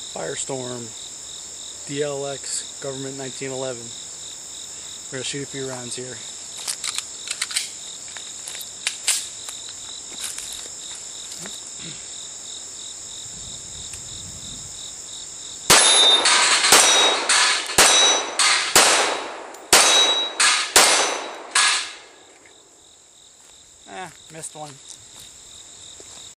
Firestorm DLX Government 1911. We're going to shoot a few rounds here. Missed one.